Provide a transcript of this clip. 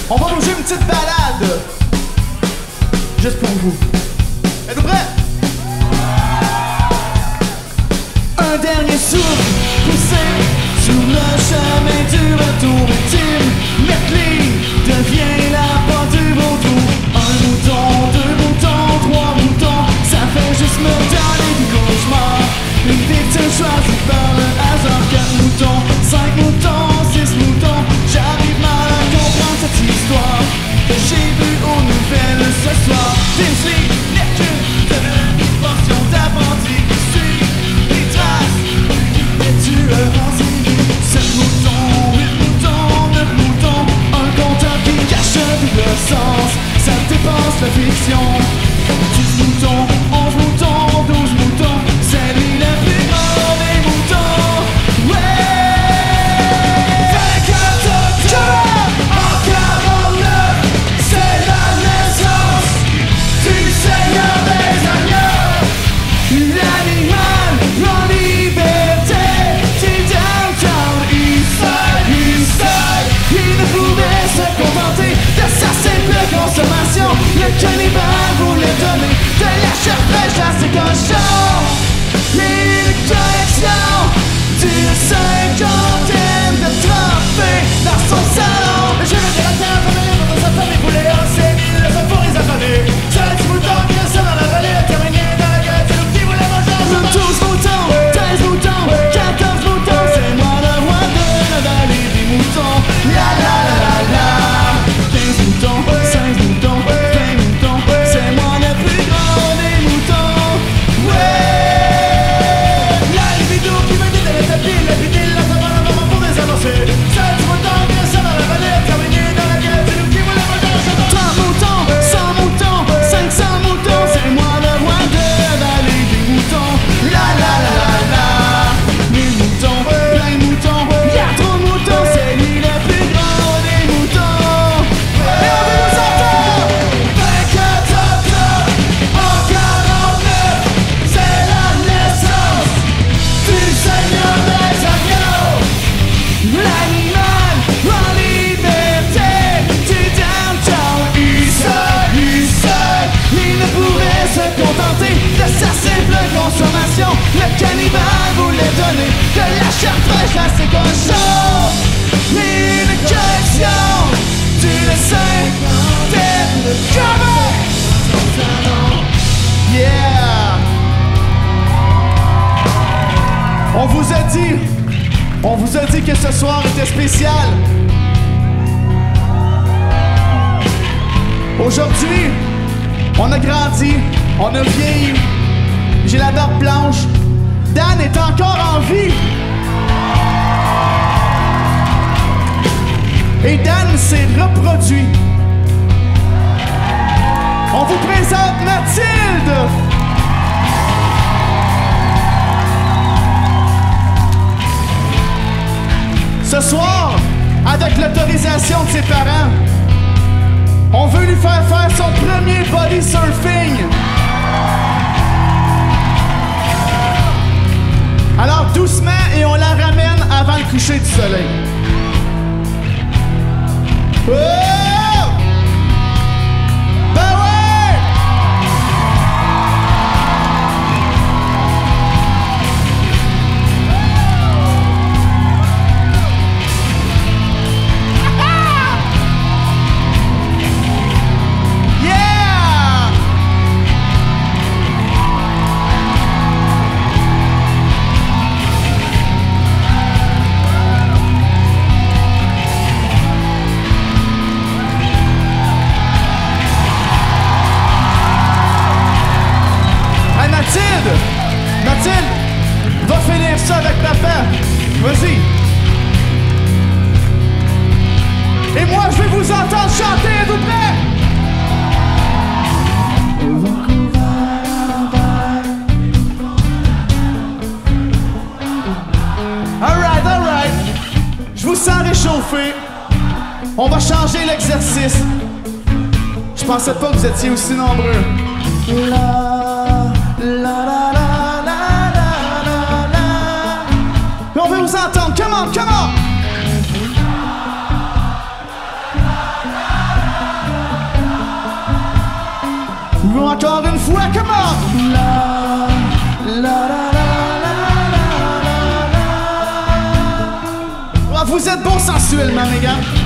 On va vous jouer une petite balade. Juste pour vous. Êtes-vous prêts? Un dernier souffle poussé sur le chemin du retour ultime. Metteling devient la porte du vautour. Un mouton, deux moutons, trois moutons, ça fait juste me donner du cauchemar. Une victime choisie par le hasard. 4 moutons, 5 moutons, 6 moutons. J'arrive mal à comprendre cette histoire que j'ai vue aux nouvelles ce soir. Disney n'est qu'une portion d'apprentis qui suit les traces des tueurs en série. 7 moutons, 8 moutons, 9 moutons, un compteur qui cache le sens. Ça dépasse la fiction. 10 moutons, 11 moutons, 12 moutons, c'est lui le plus mauvais mouton. Ouais! 24 octobre en 49, c'est la naissance du Seigneur des Agneaux. L'animal en liberté du downtown Eastside, Eastside. Il ne pouvait se contenter de sa simple consommation. Le cannibale voulait donner de la chair fraîche à ses cochons. Une collection d'une cinquantaine de trophées dans son salon. Le jeune de la terre familier dans sa famille voulait enseigner le sang pour les affamés. C'est un petit mouton qui reste dans la vallée, terminé dans la gueule du loup qui voulait manger un jambon. 12 moutons, 13 moutons, 14 moutons, c'est moi le roi de la vallée des moutons. La la la la la. 15 moutons, 16 moutons, 20 moutons, c'est moi le plus grand des moutons. Ouais! La libido qui me dit de la tapis, la vidéo, la savane, maman pour des avancées. 16 moutons, bien ça dans la vallée, terminé dans la gueule du loup qui voulait manger un jambon. 30 moutons, 100 moutons, 500 moutons, c'est moi le roi de la vallée des moutons. La la la la la. 1000 moutons, plein de moutons, y'a trop de moutons, c'est lui le plus grand des moutons. Et on veut nous entendre. 24 octobre en 49, c'est la naissance du Seigneur des Agneaux. L'animal en liberté du downtown Eastside, Eastside. Il ne pouvait se contenter de sa simple consommation. Le cannibale voulait donner de la chair fraîche à ses cochons. Une collection d'une cinquantaine de covers. Yeah! On vous a dit que ce soir était spécial. Aujourd'hui, on a grandi, on a vieilli. J'ai la barbe blanche. Dan est encore en vie. Et Dan s'est reproduit. On vous présente Mathilde. Ce soir, avec l'autorisation de ses parents, on veut lui faire son premier body surfing. Alors doucement et on la ramène avant le coucher du soleil. Oh! Ben ouais! Yeah! Mathilde, va finir ça avec papa. Vas-y. Et moi, je vais vous entendre chanter, êtes-vous prêts? Alright. Je vous sens réchauffé. On va changer l'exercice. Je pensais pas que vous étiez aussi nombreux. On veut vous entendre. Come on. vous êtes bon sensuellement, mes gars.